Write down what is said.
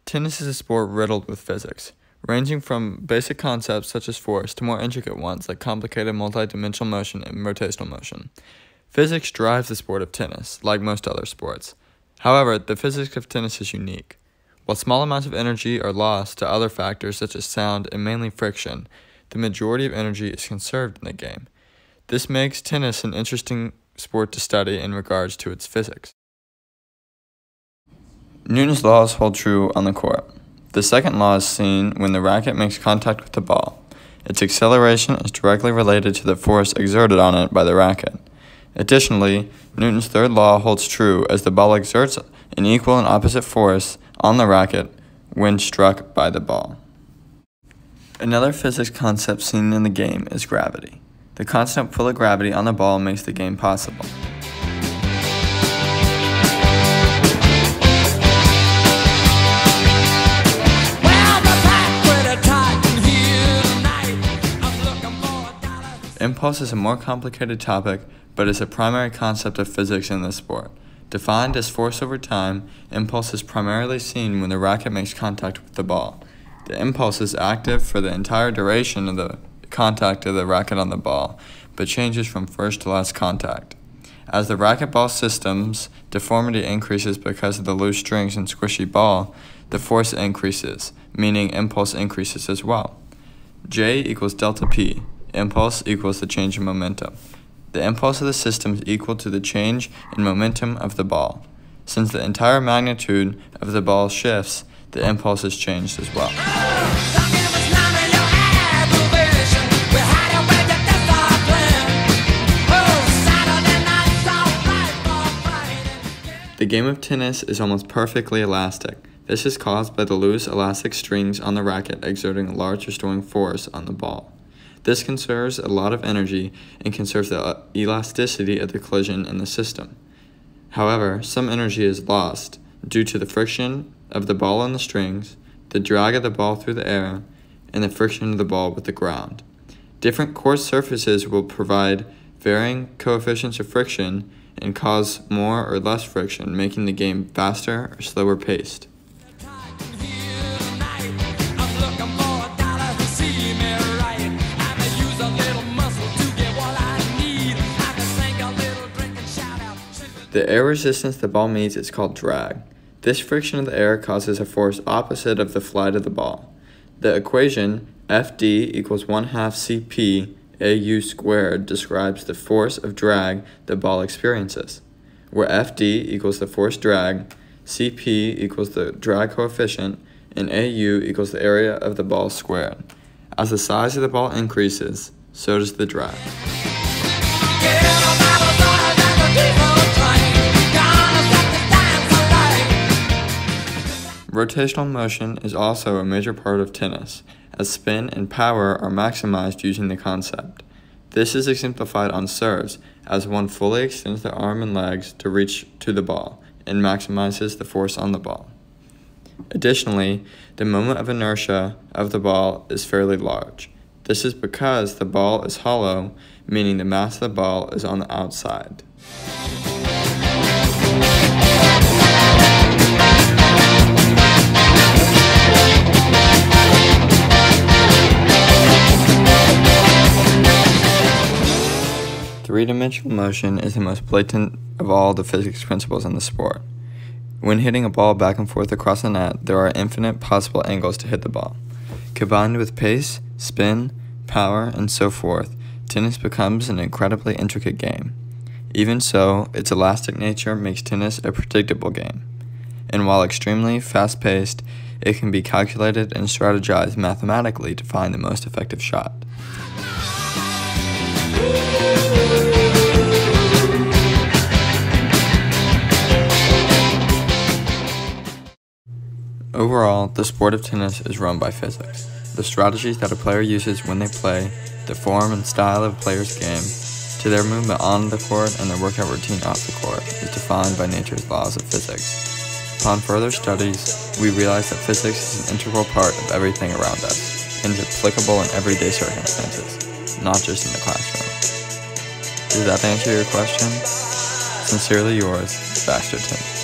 Tennis is a sport riddled with physics, ranging from basic concepts such as force to more intricate ones like complicated multidimensional motion and rotational motion. Physics drives the sport of tennis, like most other sports. However, the physics of tennis is unique. While small amounts of energy are lost to other factors such as sound and mainly friction, the majority of energy is conserved in the game. This makes tennis an interesting sport to study in regards to its physics. Newton's laws hold true on the court. The second law is seen when the racket makes contact with the ball. Its acceleration is directly related to the force exerted on it by the racket. Additionally, Newton's third law holds true as the ball exerts an equal and opposite force on the racket when struck by the ball. Another physics concept seen in the game is gravity. The constant pull of gravity on the ball makes the game possible. Impulse is a more complicated topic, but is a primary concept of physics in this sport. Defined as force over time, impulse is primarily seen when the racket makes contact with the ball. The impulse is active for the entire duration of the contact of the racket on the ball, but changes from first to last contact. As the racquetball system's deformity increases because of the loose strings and squishy ball, the force increases, meaning impulse increases as well. J equals delta P. Impulse equals the change in momentum. The impulse of the system is equal to the change in momentum of the ball. Since the entire magnitude of the ball shifts, the impulse is changed as well. The game of tennis is almost perfectly elastic. This is caused by the loose elastic strings on the racket exerting a large restoring force on the ball. This conserves a lot of energy and conserves the elasticity of the collision in the system. However, some energy is lost due to the friction of the ball on the strings, the drag of the ball through the air, and the friction of the ball with the ground. Different court surfaces will provide varying coefficients of friction and cause more or less friction, making the game faster or slower paced. The air resistance the ball meets is called drag. This friction of the air causes a force opposite of the flight of the ball. The equation Fd equals 1/2 Cp Au squared describes the force of drag the ball experiences, where Fd equals the force drag, Cp equals the drag coefficient, and Au equals the area of the ball squared. As the size of the ball increases, so does the drag. Rotational motion is also a major part of tennis, as spin and power are maximized using the concept. This is exemplified on serves, as one fully extends the arm and legs to reach to the ball, and maximizes the force on the ball. Additionally, the moment of inertia of the ball is fairly large. This is because the ball is hollow, meaning the mass of the ball is on the outside. Three-dimensional motion is the most blatant of all the physics principles in the sport. When hitting a ball back and forth across the net, there are infinite possible angles to hit the ball. Combined with pace, spin, power, and so forth, tennis becomes an incredibly intricate game. Even so, its elastic nature makes tennis a predictable game. And while extremely fast-paced, it can be calculated and strategized mathematically to find the most effective shot. Overall, the sport of tennis is run by physics. The strategies that a player uses when they play, the form and style of a player's game, to their movement on the court and their workout routine off the court is defined by nature's laws of physics. Upon further studies, we realize that physics is an integral part of everything around us and is applicable in everyday circumstances, not just in the classroom. Does that answer your question? Sincerely yours, Baxter Tim.